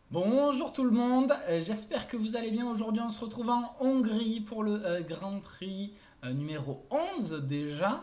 Bonjour tout le monde, j'espère que vous allez bien. Aujourd'hui on se retrouve en Hongrie pour le Grand Prix numéro 11 déjà.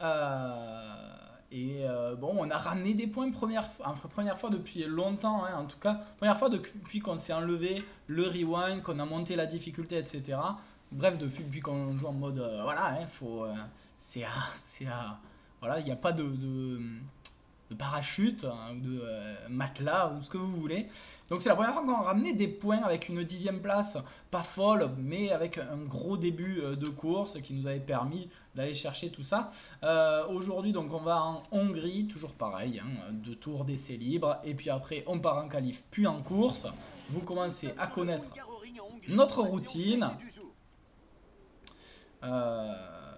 Bon, on a ramené des points première fois depuis longtemps, hein, en tout cas. Première fois depuis qu'on s'est enlevé le rewind, qu'on a monté la difficulté, etc. Bref, depuis qu'on joue en mode, voilà, hein, c'est voilà, il n'y a pas de parachute, hein, ou de matelas ou ce que vous voulez. Donc c'est la première fois qu'on a ramené des points avec une 10e place, pas folle, mais avec un gros début de course qui nous avait permis d'aller chercher tout ça. Aujourd'hui donc on va en Hongrie, toujours pareil, hein, 2 tours d'essai libre, et puis après on part en qualif puis en course. Vous commencez à connaître notre routine. Euh,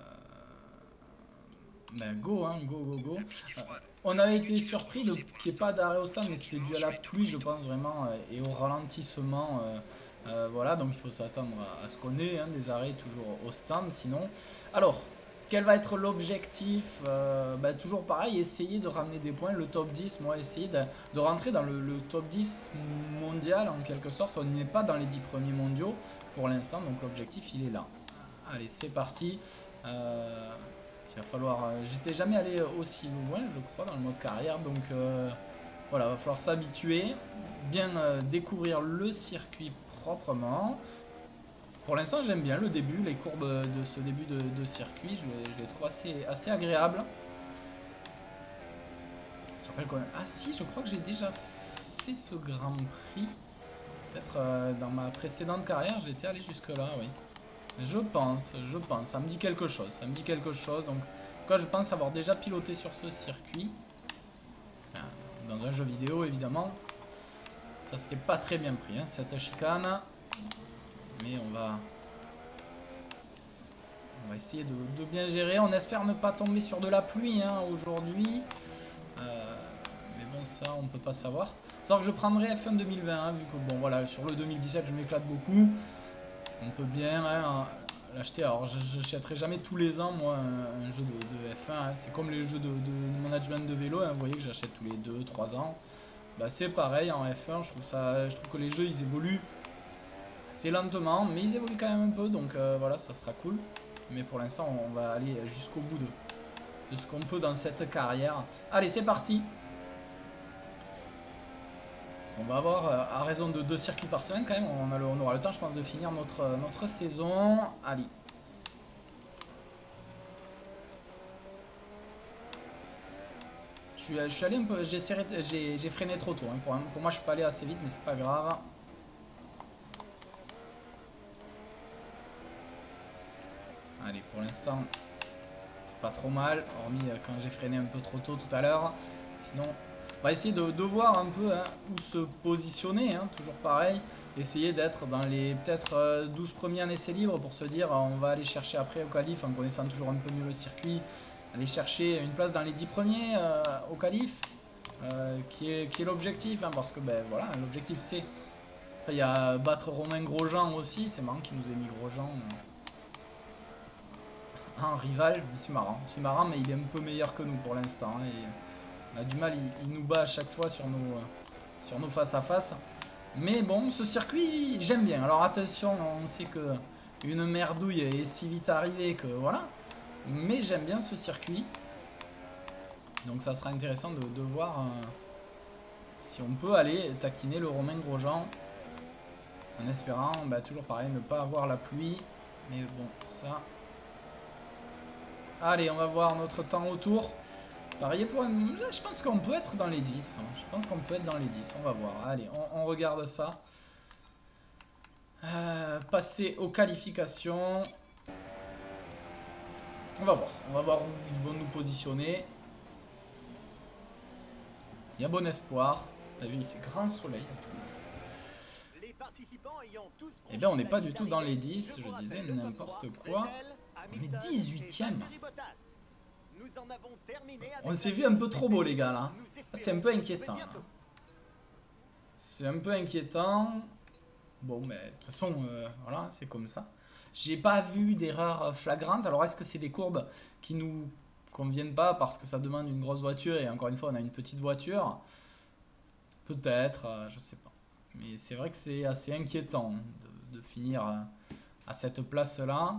Ben go, hein, go, go, go. On avait été surpris qu'il n'y ait pas d'arrêt au stand, mais c'était dû à la pluie, je pense vraiment, et au ralentissement. Voilà, donc il faut s'attendre à ce qu'on ait, hein, des arrêts toujours au stand, sinon. Alors, quel va être l'objectif? Ben, toujours pareil, essayer de ramener des points, le top 10, moi essayer de rentrer dans le top 10 mondial en quelque sorte. On n'est pas dans les 10 premiers mondiaux pour l'instant, donc l'objectif il est là. Allez, c'est parti. Il va falloir. J'étais jamais allé aussi loin, je crois, dans le mode carrière, donc voilà, va falloir s'habituer, bien découvrir le circuit proprement. Pour l'instant, j'aime bien le début, les courbes de ce début de circuit, je les trouve assez agréables. Je rappelle quand même. Ah si, je crois que j'ai déjà fait ce Grand Prix. Peut-être dans ma précédente carrière, j'étais allé jusque-là, oui. Je pense, ça me dit quelque chose, donc quoi, je pense avoir déjà piloté sur ce circuit, enfin, dans un jeu vidéo évidemment. Ça c'était pas très bien pris, hein, cette chicane, mais on va essayer de bien gérer. On espère ne pas tomber sur de la pluie, hein, aujourd'hui, mais bon, ça on peut pas savoir. Sauf que je prendrai F1 2020, hein, vu que bon voilà, sur le 2017 je m'éclate beaucoup. On peut bien, hein, l'acheter. Alors, je n'achèterai jamais tous les ans, moi, un jeu de F1, hein. C'est comme les jeux de management de vélo, hein. Vous voyez que j'achète tous les 2 3 ans. Bah, c'est pareil en F1. Je trouve que les jeux, ils évoluent assez lentement, mais ils évoluent quand même un peu. Donc, voilà, ça sera cool. Mais pour l'instant, on va aller jusqu'au bout de ce qu'on peut dans cette carrière. Allez, c'est parti! On va avoir, à raison de 2 circuits par semaine quand même, on aura le temps je pense de finir notre saison. Allez. Je suis allé un peu, j'ai freiné trop tôt, hein. Pour moi je suis pas allé assez vite mais c'est pas grave. Allez, pour l'instant c'est pas trop mal, hormis quand j'ai freiné un peu trop tôt tout à l'heure. Sinon... On va essayer de voir un peu, hein, où se positionner, hein, toujours pareil. Essayer d'être dans les peut-être 12 premiers en essai libre pour se dire on va aller chercher après au qualif en connaissant toujours un peu mieux le circuit. Aller chercher une place dans les 10 premiers au qualif, qui est l'objectif, hein, parce que ben, voilà, l'objectif c'est... Après il y a battre Romain Grosjean aussi, c'est marrant qu'il nous ait mis Grosjean en rival. C'est marrant mais il est un peu meilleur que nous pour l'instant, hein, et... On a du mal, il nous bat à chaque fois sur nos face à face. Mais bon, ce circuit, j'aime bien. Alors attention, on sait que une merdouille est si vite arrivée que voilà. Mais j'aime bien ce circuit. Donc ça sera intéressant de voir si on peut aller taquiner le Romain Grosjean. En espérant, bah, toujours pareil, ne pas avoir la pluie. Mais bon, ça... Allez, on va voir notre temps autour. Parier pour une... Je pense qu'on peut être dans les 10. Je pense qu'on peut être dans les 10. On va voir. Allez, on regarde ça. Passer aux qualifications. On va voir. On va voir où ils vont nous positionner. Il y a bon espoir. T'as vu, il fait grand soleil. Eh bien, on n'est pas du tout dans les 10. Je disais n'importe quoi. On est 18ème. On s'est vu un peu trop beau les gars là. C'est un peu inquiétant, hein. C'est un peu inquiétant. Bon mais de toute façon voilà, c'est comme ça. J'ai pas vu d'erreur flagrante. Alors est-ce que c'est des courbes qui nous conviennent pas parce que ça demande une grosse voiture et encore une fois on a une petite voiture? Peut-être, je sais pas. Mais c'est vrai que c'est assez inquiétant de finir à cette place-là.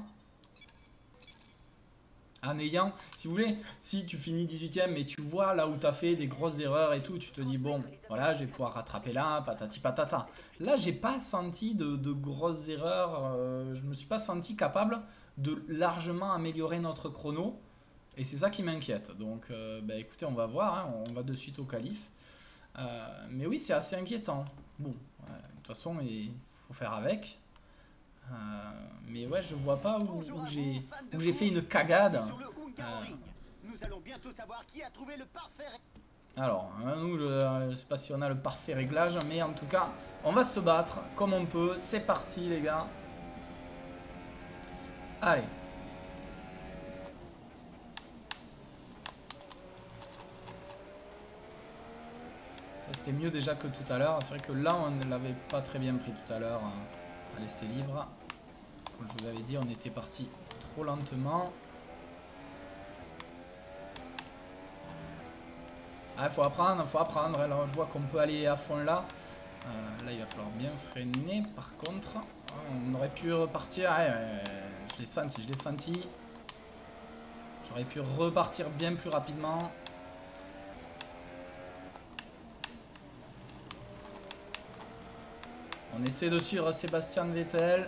En ayant, si vous voulez, si tu finis 18ème et tu vois là où tu as fait des grosses erreurs et tout, tu te dis bon, voilà, je vais pouvoir rattraper là, patati patata. Là, j'ai pas senti de grosses erreurs, je me suis pas senti capable de largement améliorer notre chrono et c'est ça qui m'inquiète. Donc, bah, écoutez, on va voir, hein, on va de suite au qualif. Mais oui, c'est assez inquiétant. Bon, de toute façon, il faut faire avec. Mais ouais, je vois pas où j'ai fait une cagade. Alors, nous, je sais pas si on a le parfait réglage, mais en tout cas, on va se battre comme on peut. C'est parti, les gars. Allez. Ça, c'était mieux déjà que tout à l'heure. C'est vrai que là, on ne l'avait pas très bien pris tout à l'heure. À laisser libre. Comme je vous avais dit, on était parti trop lentement. Ah, faut apprendre, faut apprendre. Alors, je vois qu'on peut aller à fond là. Là, il va falloir bien freiner. Par contre, on aurait pu repartir. Je l'ai senti, je l'ai senti. J'aurais pu repartir bien plus rapidement. On essaie de suivre Sébastien Vettel.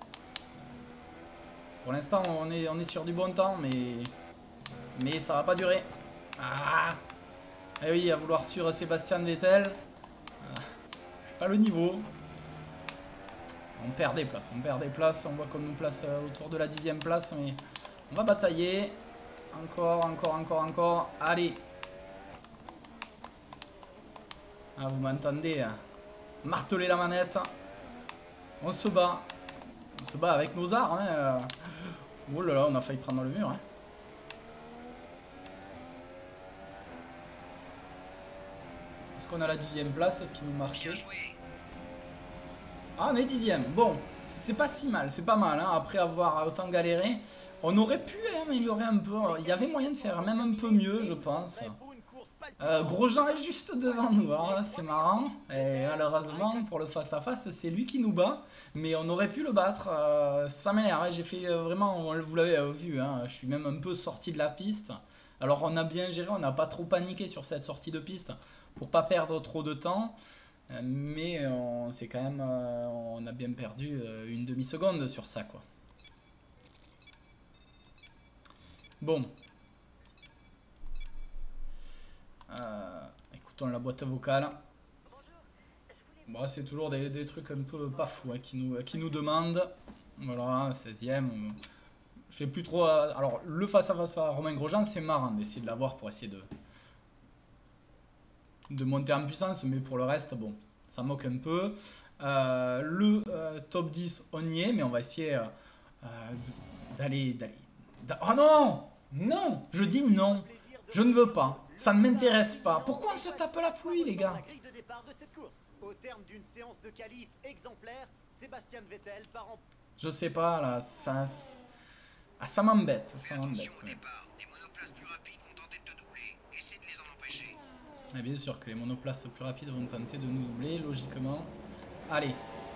Pour l'instant, on est sur du bon temps, mais ça va pas durer. Ah! Eh oui, à vouloir suivre Sébastien Vettel. J'ai pas le niveau. On perd des places, on perd des places. On voit qu'on nous place autour de la 10e place, mais on va batailler. Encore, encore, encore, encore. Allez. Ah, vous m'entendez hein, marteler la manette. On se bat. On se bat avec nos armes. Hein. Oh là là, on a failli prendre le mur. Hein. Est-ce qu'on a la 10e place? Est-ce qu'il nous marquait? Ah, on est 10e. Bon, c'est pas si mal, c'est pas mal. Hein. Après avoir autant galéré, on aurait pu améliorer un peu. Il y avait moyen de faire même un peu mieux, je pense. Grosjean est juste devant nous, alors c'est marrant. Et malheureusement, pour le face-à-face, c'est lui qui nous bat. Mais on aurait pu le battre. Ça m'énerve. Hein. J'ai fait vraiment, vous l'avez vu, hein, je suis même un peu sorti de la piste. Alors on a bien géré, on n'a pas trop paniqué sur cette sortie de piste pour pas perdre trop de temps. Mais on s'est quand même, on a bien perdu une demi-seconde sur ça, quoi. Bon. Écoutons la boîte vocale. Bon, c'est toujours des trucs un peu pas fous hein, qui nous demandent. Voilà, 16ème. Je fais plus trop. Alors, le face-à-face à Romain Grosjean, c'est marrant d'essayer de l'avoir pour essayer de monter en puissance. Mais pour le reste, bon, ça moque un peu. Le top 10, on y est, mais on va essayer d'aller. Oh non! Non! Je dis non! Je ne veux pas. Ça ne m'intéresse pas. Pourquoi on se tape la pluie, les gars? Je sais pas, là, ça m'embête, ça m'embête. Et bien sûr que les monoplaces plus rapides vont tenter de nous doubler, logiquement. Allez.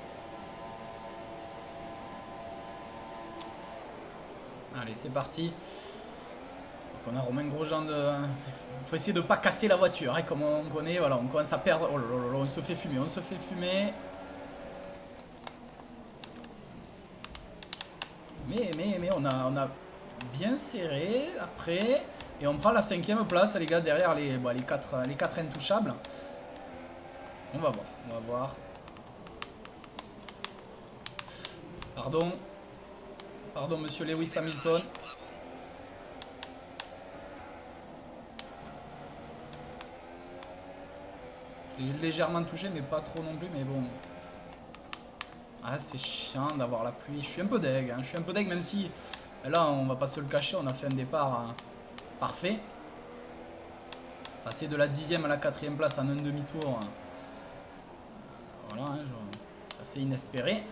Allez, c'est parti. Donc on a Romain Grosjean de... Il faut essayer de ne pas casser la voiture, hein, comme on connaît. Voilà, on commence à perdre... Oh là là là, on se fait fumer, on se fait fumer. Mais on a bien serré après. Et on prend la 5e place, les gars, derrière les 4 intouchables. On va voir, on va voir. Pardon. Pardon, monsieur Lewis Hamilton. Je l'ai légèrement touché, mais pas trop non plus, mais bon. Ah, c'est chiant d'avoir la pluie. Je suis un peu deg, hein. Je suis un peu deg, même si... Là, on va pas se le cacher, on a fait un départ parfait. Passer de la 10e à la 4e place en un demi-tour. Voilà, hein, c'est assez inespéré.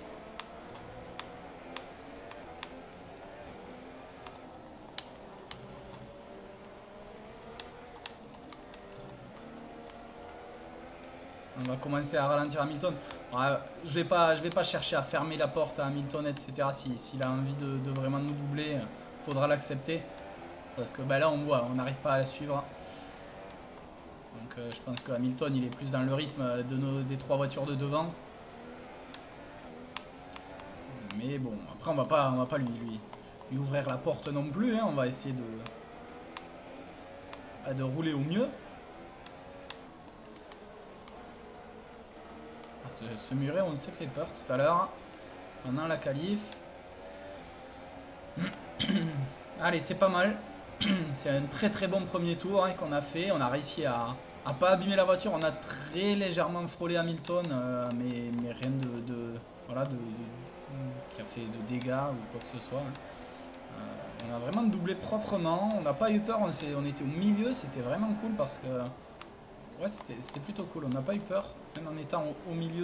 va commencer à ralentir Hamilton. Alors, je vais pas chercher à fermer la porte à Hamilton, etc. S'il a envie de vraiment nous doubler, il faudra l'accepter. Parce que bah, là, on voit, on n'arrive pas à la suivre. Donc je pense que Hamilton, il est plus dans le rythme des 3 voitures de devant. Mais bon, après, on va pas lui ouvrir la porte non plus. Hein. On va essayer de rouler au mieux. Ce muret, on s'est fait peur tout à l'heure pendant la qualif. Allez, c'est pas mal. C'est un très très bon premier tour hein, qu'on a fait. On a réussi à pas abîmer la voiture. On a très légèrement frôlé Hamilton, mais rien voilà, qui a fait de dégâts ou quoi que ce soit. On a vraiment doublé proprement. On n'a pas eu peur. On était au milieu. C'était vraiment cool parce que ouais, c'était plutôt cool. On n'a pas eu peur, même en étant au milieu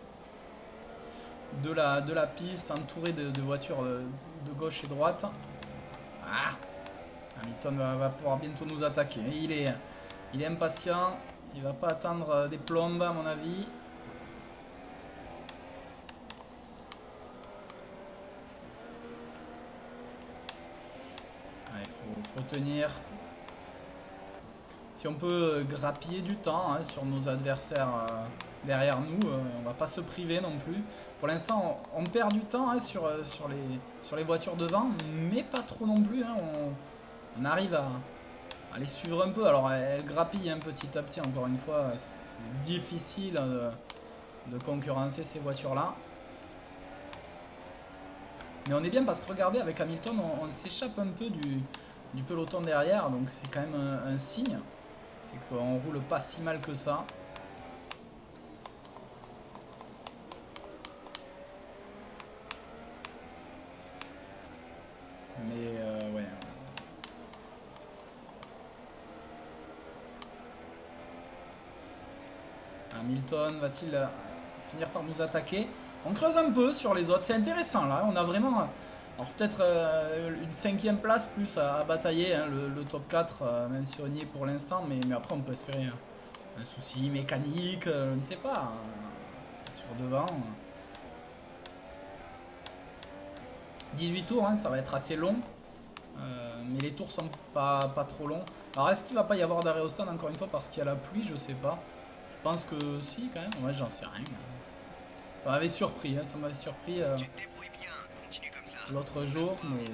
de la piste, entouré de voitures de gauche et droite. Ah, Hamilton va pouvoir bientôt nous attaquer. Il est impatient. Il va pas attendre des plombes à mon avis. Il faut tenir. Si on peut grappiller du temps hein, sur nos adversaires derrière nous, on va pas se priver non plus. Pour l'instant, on perd du temps hein, sur les voitures devant, mais pas trop non plus. Hein. On arrive à les suivre un peu. Alors, elles grappillent hein, petit à petit. Encore une fois, c'est difficile de concurrencer ces voitures-là. Mais on est bien parce que regardez, avec Hamilton, on s'échappe un peu du peloton derrière. Donc, c'est quand même un signe. C'est qu'on roule pas si mal que ça. Mais ouais. Hamilton va-t-il finir par nous attaquer? On creuse un peu sur les autres. C'est intéressant là. On a vraiment... Alors peut-être une 5e place plus à batailler, hein, le top 4, même si on y est pour l'instant, mais après on peut espérer un souci mécanique, je ne sais pas, sur devant. 18 tours, hein, ça va être assez long, mais les tours sont pas trop longs. Alors est-ce qu'il va pas y avoir d'arrêt au stand encore une fois parce qu'il y a la pluie, je sais pas. Je pense que si quand même, ouais j'en sais rien. Ça m'avait surpris, hein, ça m'avait surpris l'autre jour, mais...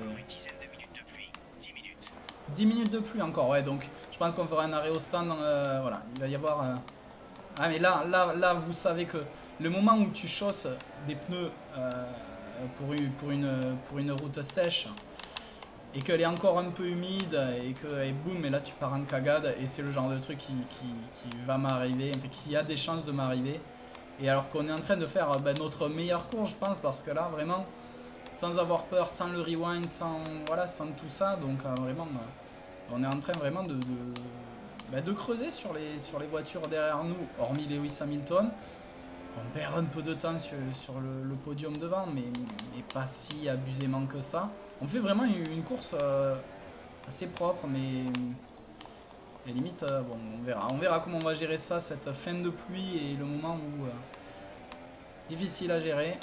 10 minutes de pluie encore, ouais, donc je pense qu'on fera un arrêt au stand, voilà, il va y avoir... Ah mais là, vous savez que le moment où tu chausses des pneus pour une route sèche, et qu'elle est encore un peu humide, et boum, et là tu pars en cagade, et c'est le genre de truc qui va m'arriver, enfin qui a des chances de m'arriver, et alors qu'on est en train de faire notre meilleure course, je pense, parce que là, vraiment... Sans avoir peur, sans le rewind, sans tout ça. Donc vraiment, on est en train vraiment de creuser sur les voitures derrière nous, hormis Lewis Hamilton. On perd un peu de temps sur le podium devant, mais pas si abusément que ça. On fait vraiment une course assez propre, mais limite, bon, on verra. On verra comment on va gérer ça, cette fin de pluie et le moment où... difficile à gérer.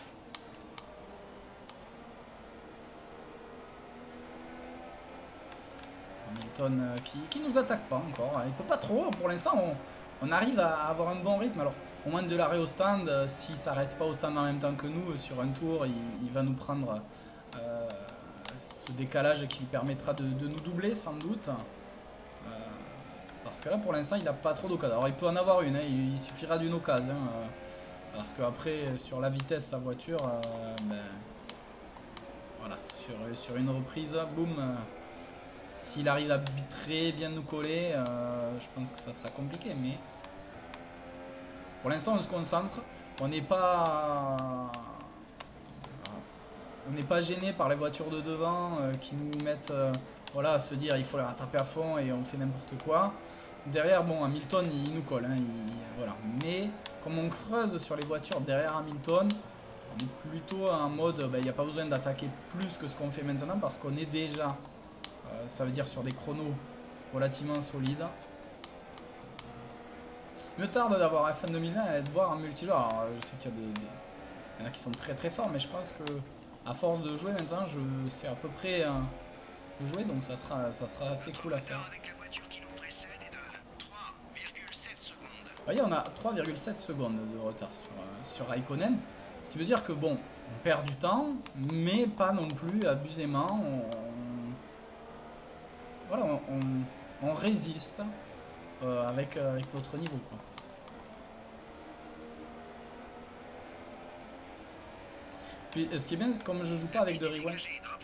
Hamilton qui nous attaque pas encore, il peut pas trop, pour l'instant on arrive à avoir un bon rythme, alors au moins de l'arrêt au stand, s'il s'arrête pas au stand en même temps que nous, sur un tour il va nous prendre ce décalage qui lui permettra de nous doubler sans doute, parce que là pour l'instant il n'a pas trop d'occasion, alors il peut en avoir une, hein, il suffira d'une occasion, parce qu'après sur la vitesse sa voiture, voilà, sur une reprise, boum. S'il arrive à très bien nous coller, je pense que ça sera compliqué, mais pour l'instant on se concentre. On n'est pas gêné par les voitures de devant qui nous mettent voilà, à se dire il faut les rattraper à fond et on fait n'importe quoi. Derrière, bon, Hamilton il nous colle, hein, voilà. Mais comme on creuse sur les voitures derrière Hamilton, on est plutôt en mode il n'y a pas besoin d'attaquer plus que ce qu'on fait maintenant parce qu'on est déjà... ça veut dire sur des chronos relativement solides. Il me tarde d'avoir F1 2020 et de voir un multijoueur. Alors, je sais qu'il y a il y en a qui sont très très forts, mais je pense que à force de jouer maintenant, je sais à peu près jouer, donc ça sera assez cool à faire. Vous voyez, on a 3,7 secondes de retard sur Raikkonen, ce qui veut dire que bon, on perd du temps, mais pas non plus abusément. Voilà, on résiste avec notre niveau, quoi. Puis ce qui est bien, comme je joue pas avec de rewind,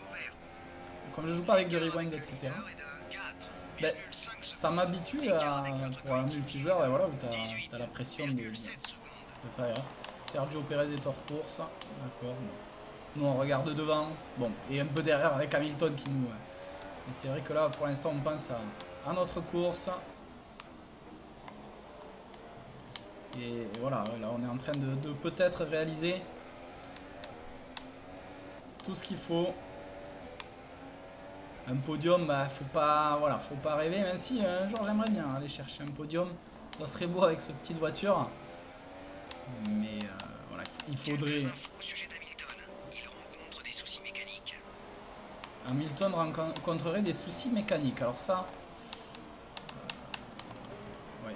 etc. Ben, ça m'habitue pour un multijoueur, et voilà, où t'as la pression de pas erreur. Sergio Perez est hors course, d'accord. Nous on regarde devant, bon, et un peu derrière avec Hamilton qui nous. Et c'est vrai que là, pour l'instant, on pense à notre course. Et voilà, là on est en train de peut-être réaliser tout ce qu'il faut. Un podium, bah, faut pas rêver, même si un jour j'aimerais bien aller chercher un podium. Ça serait beau avec cette petite voiture. Mais voilà, il faudrait. Hamilton rencontrerait des soucis mécaniques. Alors ça. Ouais.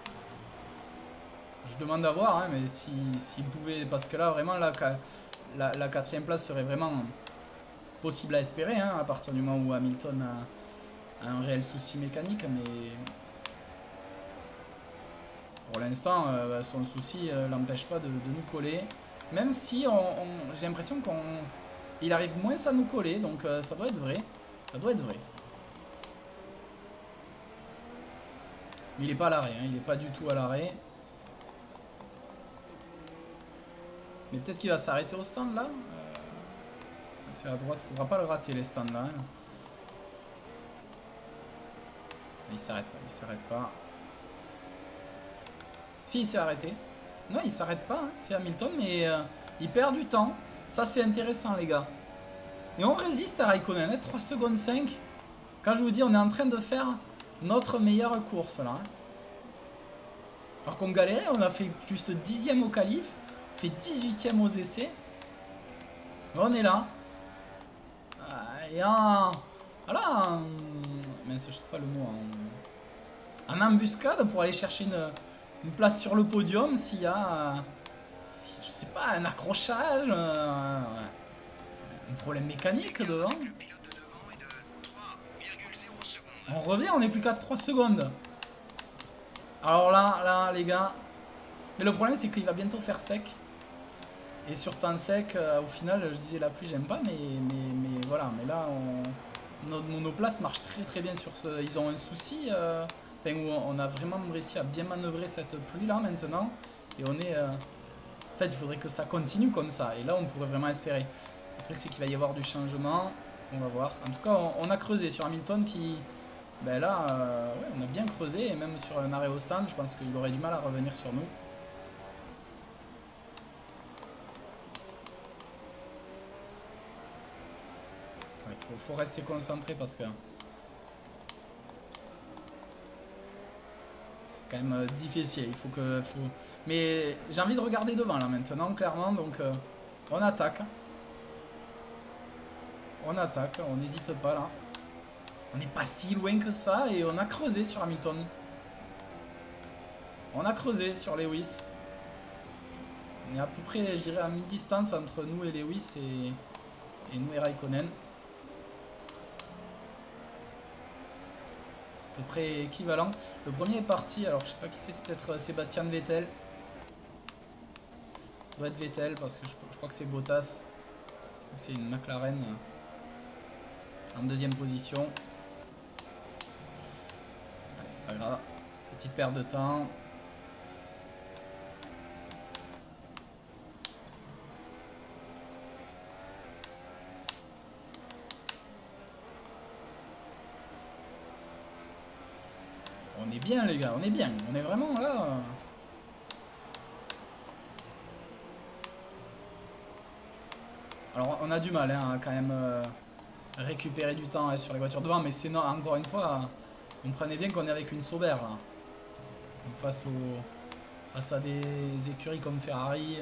Je demande à voir, hein, mais s'il pouvait. Parce que là, vraiment, la 4ème place serait vraiment possible à espérer, hein, à partir du moment où Hamilton a un réel souci mécanique, mais pour l'instant son souci l'empêche pas de nous coller, même si j'ai l'impression qu'il arrive moins à nous coller, donc ça doit être vrai, mais il est pas à l'arrêt, hein, il est pas du tout à l'arrêt, mais peut-être qu'il va s'arrêter au stand là. C'est à droite, faudra pas le rater les stands là. Hein. Il s'arrête pas. Si, il s'est arrêté. Non, il s'arrête pas, hein. C'est Hamilton, mais il perd du temps. Ça, c'est intéressant, les gars. Et on résiste à Raikkonen, hein, 3 secondes 5. Quand je vous dis, on est en train de faire notre meilleure course là. Hein. Alors qu'on galérait, on a fait juste 10e au qualif, fait 18e aux essais. On est là. Et voilà, mais je sais pas le mot, en embuscade pour aller chercher une place sur le podium s'il y a, je sais pas, un accrochage, un problème mécanique devant. On revient, on est plus qu'à 3 secondes. Alors là les gars, mais le problème c'est qu'il va bientôt faire sec. Et sur temps sec, au final, je disais la pluie, j'aime pas, mais voilà. Mais là, nos places marchent très très bien sur ce. Ils ont un souci, où on a vraiment réussi à bien manœuvrer cette pluie là maintenant. Et on est. En fait, il faudrait que ça continue comme ça. Et là, on pourrait vraiment espérer. Le truc, c'est qu'il va y avoir du changement. On va voir. En tout cas, on a creusé sur Hamilton qui. Ben là, ouais, on a bien creusé. Et même sur un arrêt au stand, je pense qu'il aurait du mal à revenir sur nous. Il faut rester concentré parce que c'est quand même difficile. Mais j'ai envie de regarder devant là maintenant, clairement. Donc on attaque. On n'hésite pas là. On n'est pas si loin que ça et on a creusé sur Hamilton. On a creusé sur Lewis. On est à peu près, je dirais, à mi-distance entre nous et Lewis et nous et Raikkonen. À peu près équivalent. Le premier est parti, alors je sais pas qui c'est peut-être Sébastien Vettel. Ça doit être Vettel parce que je crois que c'est Bottas. C'est une McLaren en deuxième position. Ouais, c'est pas grave. Petite perte de temps. On est bien les gars, on est bien, on est vraiment là. Alors on a du mal hein, à quand même récupérer du temps hein, sur les voitures devant, mais c'est encore une fois, comprenez bien qu'on est avec une Sauber là. Donc, face face à des écuries comme Ferrari.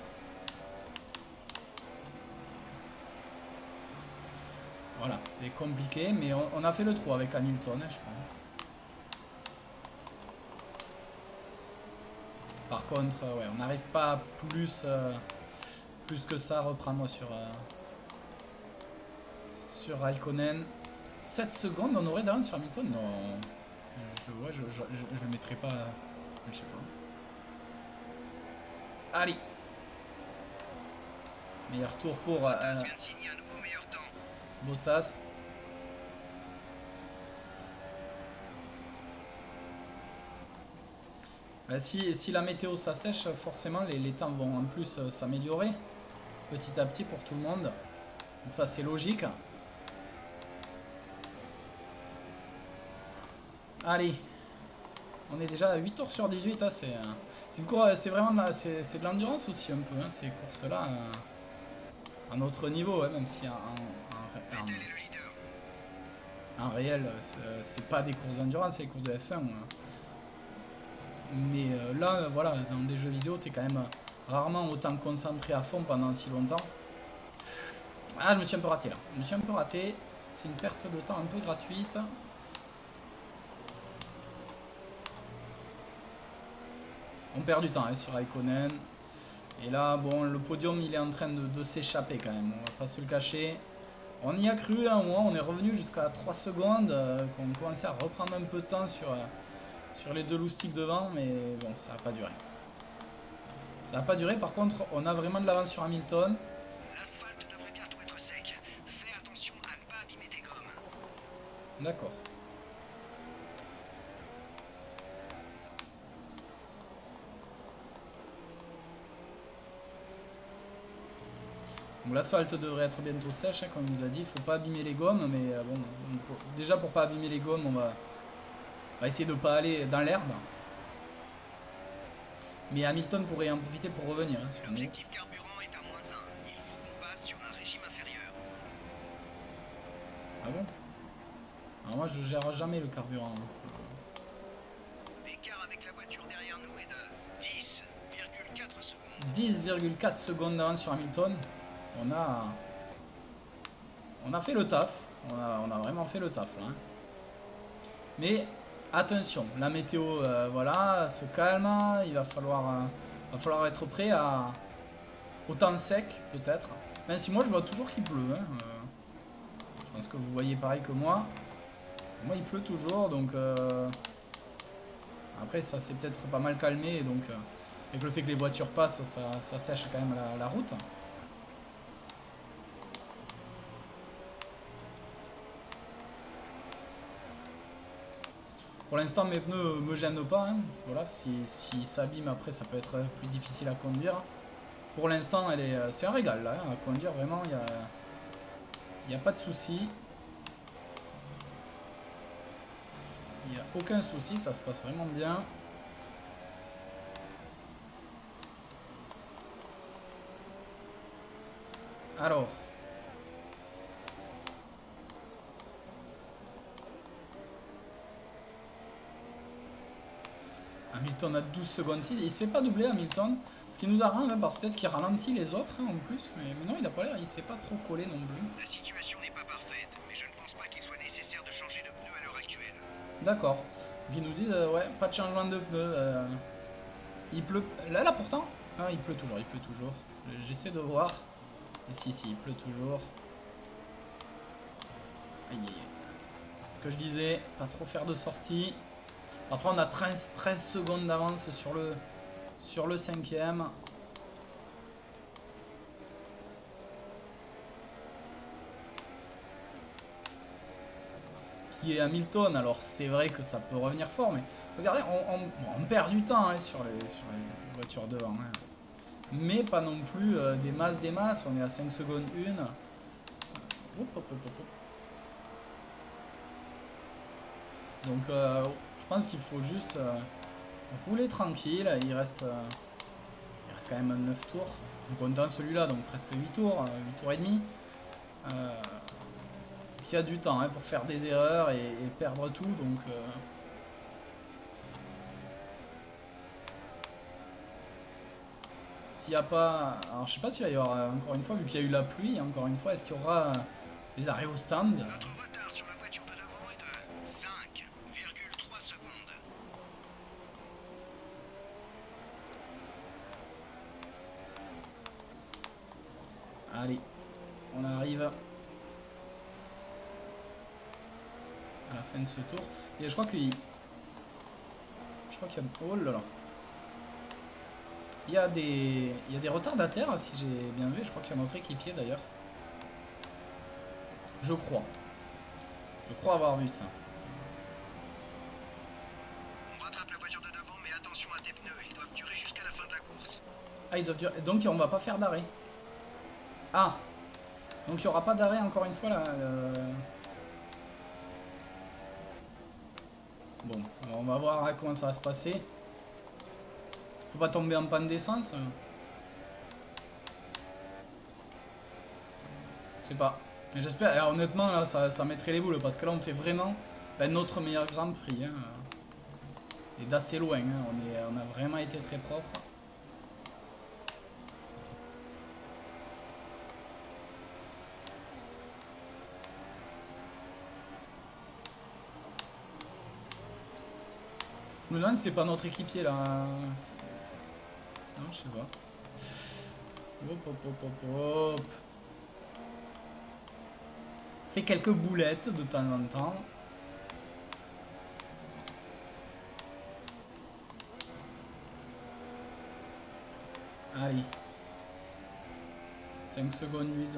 Voilà, c'est compliqué, mais on a fait le trou avec Hamilton, je crois. Par contre, ouais, on n'arrive pas à plus que ça à reprendre sur Raikkonen. 7 secondes, on aurait d'avance sur Hamilton? Non. Je le mettrai pas. Je sais pas. Allez. Meilleur tour pour Bottas. Si la météo s'assèche, forcément les temps vont en plus s'améliorer petit à petit pour tout le monde. Donc ça c'est logique. Allez. On est déjà à 8 tours sur 18. Hein, c'est vraiment c'est de l'endurance aussi un peu, hein, ces courses-là. À notre niveau, ouais, même si en réel, c'est pas des courses d'endurance, c'est des courses de F1. Mais là, voilà, dans des jeux vidéo, t'es quand même rarement autant concentré à fond pendant si longtemps. Ah, je me suis un peu raté là. Je me suis un peu raté. C'est une perte de temps un peu gratuite. On perd du temps hein, sur Raikkonen. Et là, bon, le podium, il est en train de s'échapper quand même. On va pas se le cacher. On y a cru, hein, on est revenu jusqu'à 3 secondes. Qu'on commençait à reprendre un peu de temps sur les deux loustiques devant. Mais bon, ça n'a pas duré. Ça n'a pas duré. Par contre, on a vraiment de l'avance sur Hamilton. L'asphalte devrait bientôt être sec. Fais attention à ne pas abîmer tes gommes. D'accord. L'asphalte devrait être bientôt sèche, hein, comme il nous a dit. Il faut pas abîmer les gommes, mais bon, déjà pour pas abîmer les gommes, on va essayer de pas aller dans l'herbe. Mais Hamilton pourrait en profiter pour revenir. Hein, l'objectif carburant est à -1. Il faut qu'on passe sur un régime inférieur. Ah bon? Alors moi je gère jamais le carburant. L'écart avec la voiture derrière nous est de 10,4 secondes. 10,4 secondes d'avance sur Hamilton. On a fait le taf. On a vraiment fait le taf là. Hein. Mais attention, la météo voilà, se calme. Il va falloir être prêt au temps sec peut-être. Même si moi je vois toujours qu'il pleut. Hein. Je pense que vous voyez pareil que moi. Moi il pleut toujours donc après ça s'est peut-être pas mal calmé donc avec le fait que les voitures passent ça sèche quand même la route. Pour l'instant mes pneus me gênent pas, hein. Voilà, si s'abîment après ça peut être plus difficile à conduire. Pour l'instant c'est un régal là, hein, à conduire vraiment, il n'y a pas de souci. Il n'y a aucun souci, ça se passe vraiment bien. Alors. Hamilton a 12 secondes 6. Il se fait pas doubler Hamilton. Ce qui nous arrange, hein, parce que peut-être qu'il ralentit les autres hein, en plus. Mais non, il a pas l'air, il se fait pas trop coller non plus. La situation n'est pas parfaite, mais je ne pense pas qu'il soit nécessaire de changer de pneu à l'heure actuelle. D'accord. Ils nous disent, ouais, pas de changement de pneu. Il pleut. Là pourtant. Ah, il pleut toujours, il pleut toujours. J'essaie de voir. Et si, il pleut toujours. Aïe, aïe, aïe. Ce que je disais, pas trop faire de sortie. Après, on a 13 secondes d'avance sur le cinquième. Qui est Hamilton. Alors, c'est vrai que ça peut revenir fort, mais regardez, on perd du temps hein, sur les voitures devant. Hein. Mais pas non plus des masses. On est à 5 secondes 1. Donc, je pense qu'il faut juste rouler tranquille. Il reste quand même 9 tours. En comptant celui-là, donc presque 8 tours, 8 tours et demi. Il y a du temps hein, pour faire des erreurs et perdre tout. Donc, s'il n'y a pas... Alors je sais pas s'il va y avoir, encore une fois, vu qu'il y a eu la pluie, encore une fois, est-ce qu'il y aura des arrêts au stand? Notre retard sur la voiture de devant est de 5,3 secondes. Allez, on arrive à la fin de ce tour. Et je crois qu'il... Je crois qu'il y a... Oh là là. Il y a des retardataires, si j'ai bien vu. Je crois qu'il y a notre équipier d'ailleurs. Je crois. Je crois avoir vu ça. On rattrape la voiture de devant, mais attention à tes pneus, ils doivent durer jusqu'à la fin de la course. Ah, ils doivent durer. Donc on va pas faire d'arrêt. Ah. Donc il n'y aura pas d'arrêt encore une fois là. Bon, on va voir comment ça va se passer. Faut pas tomber en panne d'essence. Je sais pas. Mais j'espère. Honnêtement, là, ça mettrait les boules. Parce que là, on fait vraiment notre meilleur Grand Prix. Hein. Et d'assez loin. Hein. On a vraiment été très propre. Je me demande si c'est pas notre équipier là. Non, je sais pas. Hop, hop, hop, hop, hop. Fait quelques boulettes de temps en temps. Allez. 5 secondes 8.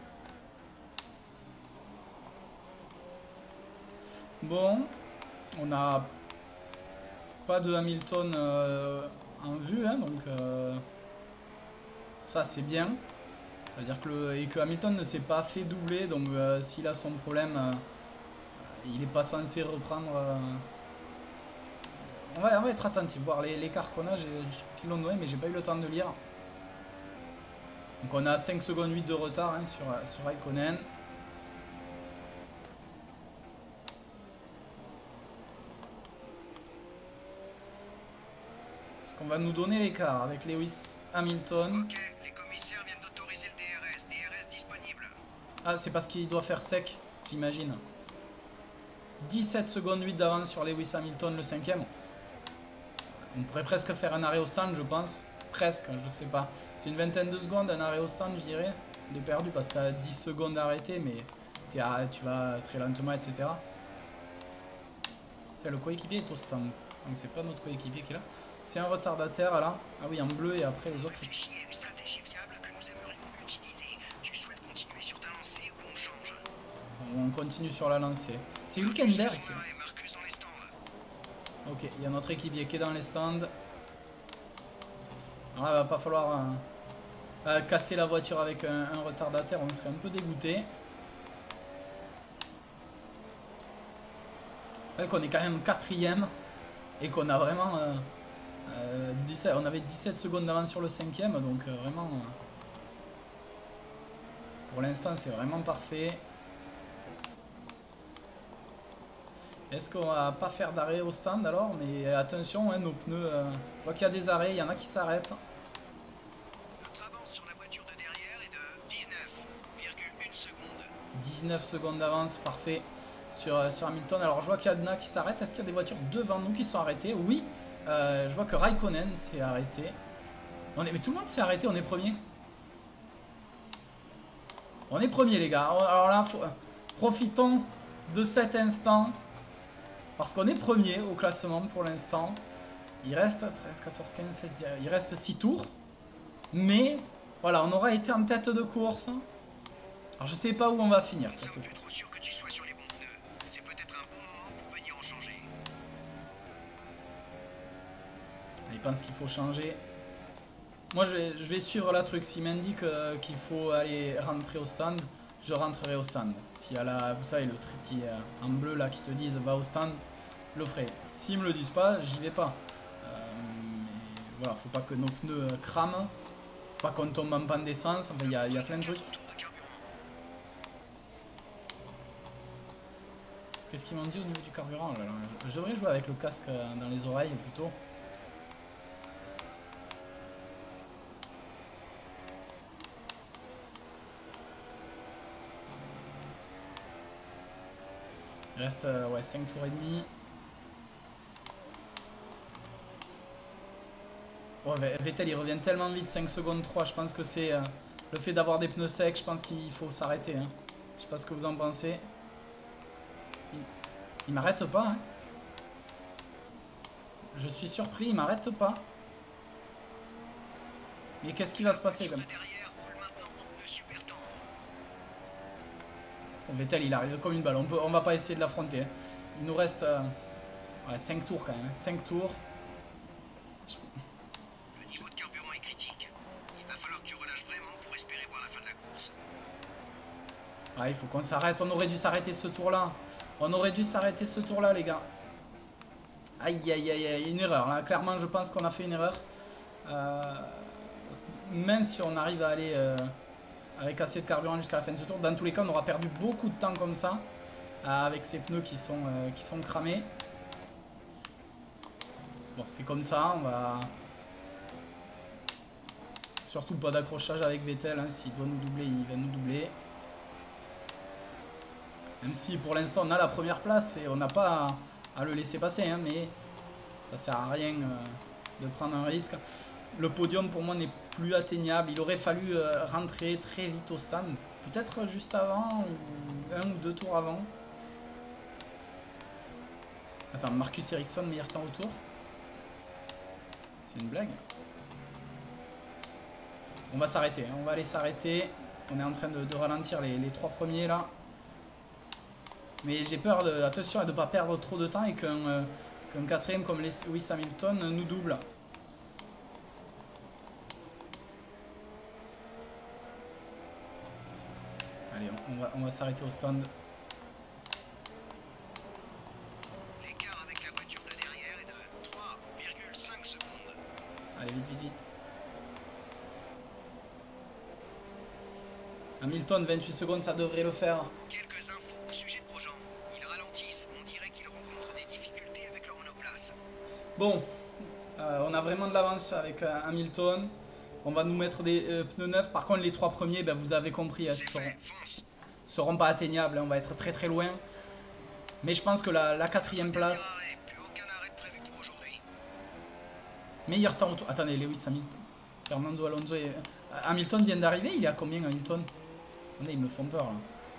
Bon. On a pas de Hamilton en vue, hein, donc ça c'est bien. Ça veut dire que Hamilton ne s'est pas fait doubler, donc s'il a son problème, il n'est pas censé reprendre. On va être attentif, voir l'écart qu'on a. Je crois qu'ils l'ont donné, mais j'ai pas eu le temps de lire. Donc on a 5 secondes 8 de retard hein, sur Raikkonen. Est-ce qu'on va nous donner l'écart avec Lewis Hamilton? Ok, les commissaires viennent d'autoriser le DRS. DRS disponible. Ah, c'est parce qu'il doit faire sec, j'imagine. 17 secondes 8 d'avance sur Lewis Hamilton, le 5ème. On pourrait presque faire un arrêt au stand, je pense. Presque, je sais pas. C'est une vingtaine de secondes, un arrêt au stand, je dirais. De perdu parce que tu as 10 secondes d'arrêté, mais tu vas très lentement, etc. Le coéquipier est au stand. Donc c'est pas notre coéquipier qui est là. C'est un retardataire là. Ah oui, en bleu et après les autres. Réfléchis à une stratégie viable que nous aimerions utiliser. Tu souhaites continuer sur ta lancée ou on change? On continue sur la lancée. C'est Hülkenberg. Et Marcus dans les stands. Ok, il y a notre équipier qui est dans les stands. Alors là, il va pas falloir casser la voiture avec un retardataire. On serait un peu dégoûté. Qu'on est quand même 4ème et qu'on a vraiment 17, on avait 17 secondes d'avance sur le 5ème, donc vraiment pour l'instant c'est vraiment parfait. Est-ce qu'on va pas faire d'arrêt au stand alors? Mais attention, hein, nos pneus, je vois qu'il y a des arrêts, il y en a qui s'arrêtent. Notre avance sur la voiture de derrière est de 19,1 secondes. 19 secondes d'avance, parfait. Sur Hamilton. Alors je vois qu'il y en a qui s'arrêtent. Est-ce qu'il y a des voitures devant nous qui sont arrêtées? Oui. Je vois que Raikkonen s'est arrêté. Mais tout le monde s'est arrêté, on est premier. On est premier les gars. Alors là, profitons de cet instant. Parce qu'on est premier au classement pour l'instant. Il reste 13, 14, 15, 16, il reste 6 tours. Mais voilà, on aura été en tête de course. Alors je sais pas où on va finir cette course. Il pense qu'il faut changer. Moi je vais suivre la truc. S'il m'indique qu'il faut aller rentrer au stand, je rentrerai au stand. S'il y a vous savez le traité en bleu là qui te disent va au stand, je le ferai. S'ils me le disent pas, j'y vais pas. Mais voilà, faut pas que nos pneus crament. Faut pas qu'on tombe en panne d'essence. Enfin, il y a plein de trucs. Qu'est-ce qu'ils m'ont dit au niveau du carburant là? Je devrais jouer avec le casque dans les oreilles plutôt. Il reste ouais, 5 tours et demi. Oh, Vettel il revient tellement vite, 5 secondes 3. Je pense que c'est le fait d'avoir des pneus secs. Je pense qu'il faut s'arrêter. Hein. Je sais pas ce que vous en pensez. Il m'arrête pas. Hein. Je suis surpris, il m'arrête pas. Mais qu'est-ce qui va se passer quand même? Bon, Vettel il arrive comme une balle. On va pas essayer de l'affronter. Hein. Il nous reste ouais, 5 tours quand même. 5 tours. Le niveau de carburant est critique. Il va falloir que tu relâches vraiment pour espérer voir la fin de la course. Ah, il faut qu'on s'arrête. On aurait dû s'arrêter ce tour-là. On aurait dû s'arrêter ce tour-là, les gars. Aïe, aïe, aïe, aïe. Une erreur. Là. Clairement, je pense qu'on a fait une erreur. Même si on arrive à aller avec assez de carburant jusqu'à la fin de ce tour, dans tous les cas, on aura perdu beaucoup de temps comme ça. Avec ces pneus qui sont cramés. Bon, c'est comme ça. On va... Surtout pas d'accrochage avec Vettel. Hein. S'il doit nous doubler, il va nous doubler. Même si pour l'instant on a la première place et on n'a pas à le laisser passer. Hein, mais ça sert à rien de prendre un risque. Le podium pour moi n'est plus atteignable. Il aurait fallu rentrer très vite au stand. Peut-être juste avant ou 1 ou 2 tours avant. Attends, Marcus Ericsson, meilleur temps au tour. C'est une blague. On va s'arrêter. On va aller s'arrêter. On est en train de ralentir les 3 premiers là. Mais j'ai peur, attention à ne pas perdre trop de temps et qu'un quatrième comme Lewis Hamilton nous double. Allez, on va s'arrêter au stand. L'écart avec la voiture de derrière est de 3,5 secondes. Allez, vite, vite, vite. Hamilton, 28 secondes, ça devrait le faire. Quelques infos au sujet de Grosjean. Ils ralentissent, on dirait qu'ils rencontrent des difficultés avec leur monoplace. Bon, on a vraiment de l'avance avec Hamilton. On va nous mettre des pneus neufs. Par contre, les 3 premiers, ben, vous avez compris, seront pas atteignables. On va être très très loin. Mais je pense que la 4e place... Plus aucun arrêt prévu pour aujourd'hui. Meilleur temps autour. Attendez, Lewis Hamilton. Fernando Alonso et... Hamilton vient d'arriver. Il est à combien, Hamilton? Attendez, ils me font peur là.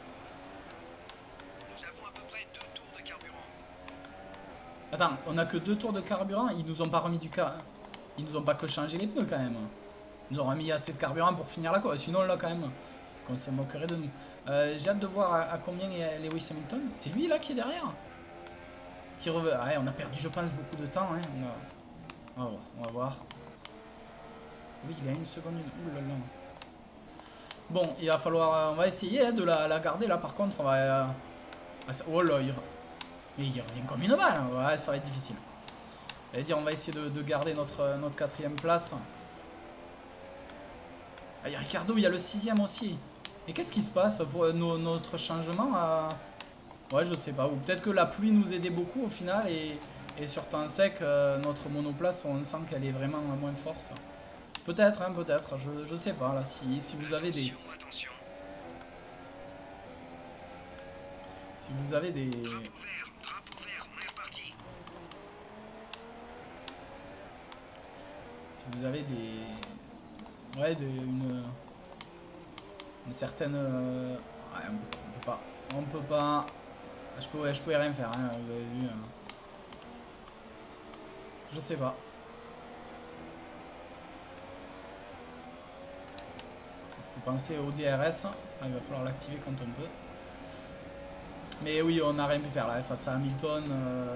Nous avons à peu près 2 tours de carburant. Attends, on a que 2 tours de carburant. Ils nous ont pas remis du car... Ils nous ont pas que changé les pneus quand même. Ils nous ont remis assez de carburant pour finir la course. Sinon là quand même, c'est qu'on se moquerait de nous. J'ai hâte de voir à combien est Lewis Hamilton. C'est lui là qui est derrière. Qui revient. Ouais, on a perdu je pense beaucoup de temps. Hein. On va voir. Oui, il a 1 seconde. Ouh là là. Bon, il va falloir... on va essayer hein, de la garder là par contre. On va... oh là, mais il revient comme une balle. Ouais, ça va être difficile. On va essayer de garder notre 4e place. Ah, il y a Ricardo, il y a le 6e aussi. Mais qu'est-ce qui se passe pour notre changement Ouais, je sais pas. Ou peut-être que la pluie nous aidait beaucoup au final. Et sur temps sec, notre monoplace, on sent qu'elle est vraiment moins forte. Peut-être, hein, peut-être. Je sais pas. Là, si vous avez des... Si vous avez des... Drapeau vert, on est reparti. Si vous avez des... Ouais, une certaine... Ouais, on peut pas... Je pouvais rien faire, hein, vous avez vu. Je sais pas. Il faut penser au DRS. Il va falloir l'activer quand on peut. Mais oui, on n'a rien pu faire là face à Hamilton.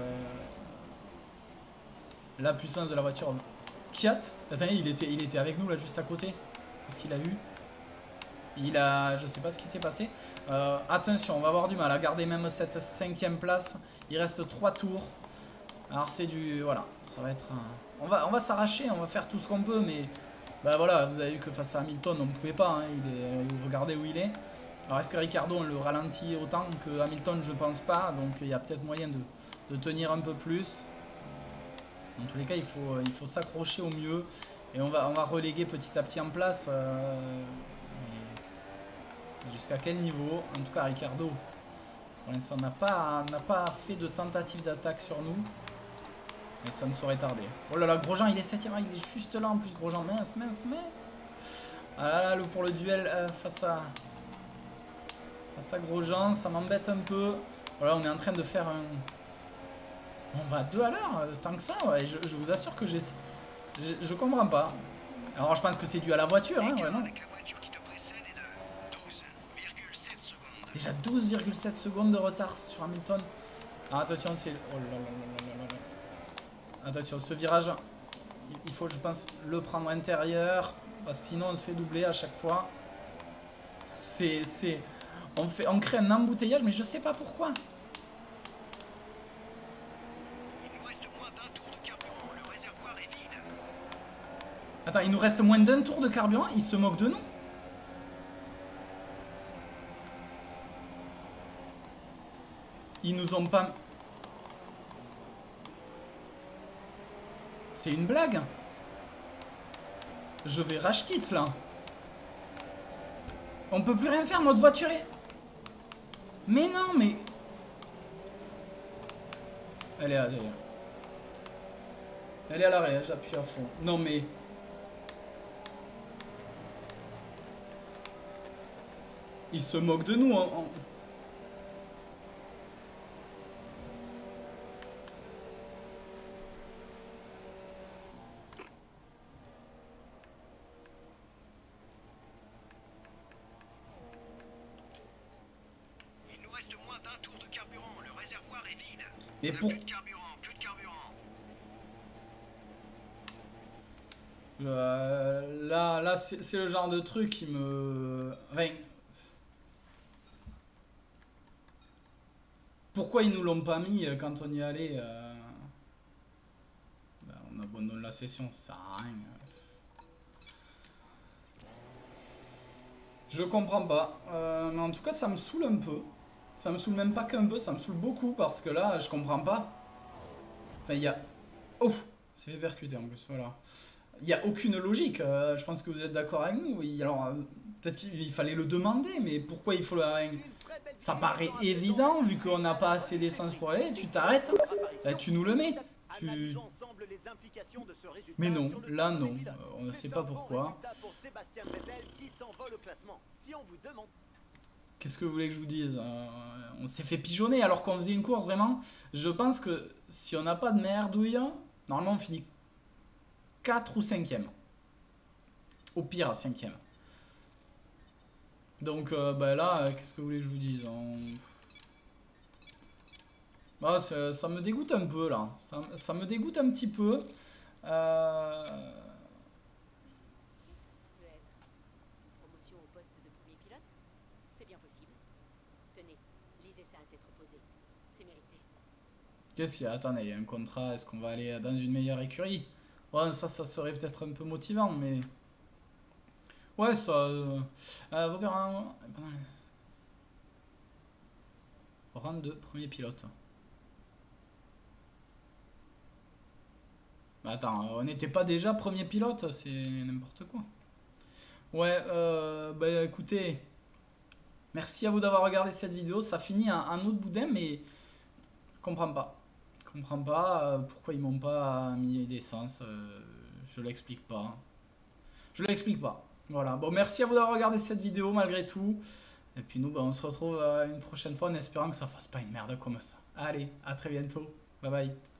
La puissance de la voiture. Kiat, attendez, il était avec nous là juste à côté. Qu'est-ce qu'il a eu? Je sais pas ce qui s'est passé. Attention, on va avoir du mal à garder même cette 5e place. Il reste 3 tours. Alors c'est du... Voilà, ça va être... On va s'arracher, on va faire tout ce qu'on peut, mais... Bah voilà, vous avez vu que face à Hamilton, on ne pouvait pas. Hein, regardez où il est. Alors est-ce que Ricardo, on le ralentit autant que Hamilton? Je pense pas. Donc il y a peut-être moyen de tenir un peu plus. Dans tous les cas, il faut s'accrocher au mieux. Et on va reléguer petit à petit en place. Jusqu'à quel niveau? En tout cas, Ricardo Pour l'instant, on n'a pas fait de tentative d'attaque sur nous. Mais ça me saurait tardé. Oh là là, Grosjean, il est 7ème. Il est juste là en plus, Grosjean. Mince, mince, mince. Ah là là, pour le duel face à Grosjean, ça m'embête un peu. Voilà, on est en train de faire un... On va à 2 à l'heure, tant que ça. Ouais, je vous assure que je comprends pas. Alors, je pense que c'est dû à la voiture, hein, vraiment. Déjà 12,7 secondes de retard sur Hamilton. Alors, attention, c'est... Oh là là là là là là. Attention, ce virage, il faut, je pense, le prendre intérieur. Parce que sinon, on se fait doubler à chaque fois. On crée un embouteillage, mais je sais pas pourquoi. Attends, il nous reste moins d'un tour de carburant. Il se moque de nous. Ils nous ont pas... C'est une blague. Je vais rage quit là. On peut plus rien faire, notre voiture est... Mais non, mais... Elle est à l'arrêt. Elle est à l'arrêt, j'appuie à fond. Non mais... Ils se moquent de nous. Il nous reste moins d'un tour de carburant. Le réservoir est vide. Mais On a pour... plus de carburant, plus de carburant. Là c'est le genre de truc qui me... Enfin... Pourquoi ils nous l'ont pas mis quand on y allait ben, on abandonne la session, ça sert à rien. Je comprends pas. Mais en tout cas, ça me saoule un peu. Ça me saoule même pas qu'un peu, ça me saoule beaucoup parce que là, je comprends pas. Enfin, il y a... Oh, c'est fait percuter en plus, voilà. Il n'y a aucune logique. Je pense que vous êtes d'accord avec nous. Alors, peut-être qu'il fallait le demander, mais pourquoi il faut le... Ça paraît évident, vu qu'on n'a pas assez d'essence pour aller. Tu t'arrêtes, bah, tu nous le mets. Mais non, là non. On ne sait pas pourquoi. Qu'est-ce que vous voulez que je vous dise? On s'est fait pigeonner alors qu'on faisait une course, vraiment. Je pense que si on n'a pas de merdouille, normalement on finit 4 ou 5e. Au pire, 5e. Donc bah là, qu'est-ce que vous voulez que je vous dise? Bah, ça me dégoûte un peu là. Ça me dégoûte un petit peu. Promotion au poste de premier pilote? C'est bien possible. Tenez, lisez ça à tête reposée. C'est mérité. Qu'est-ce qu'il y a? Attendez, il y a un contrat. Est-ce qu'on va aller dans une meilleure écurie? Ouais, ça serait peut-être un peu motivant, mais... Ouais, ça... Rang de premier pilote. Bah attends, on n'était pas déjà premier pilote? C'est n'importe quoi. Ouais, bah écoutez... Merci à vous d'avoir regardé cette vidéo. Ça finit un autre boudin, mais... Je comprends pas. Je comprends pas pourquoi ils m'ont pas mis d'essence. Je l'explique pas. Je l'explique pas. Voilà, bon merci à vous d'avoir regardé cette vidéo malgré tout. Et puis nous, bah, on se retrouve une prochaine fois en espérant que ça fasse pas une merde comme ça. Allez, à très bientôt. Bye bye.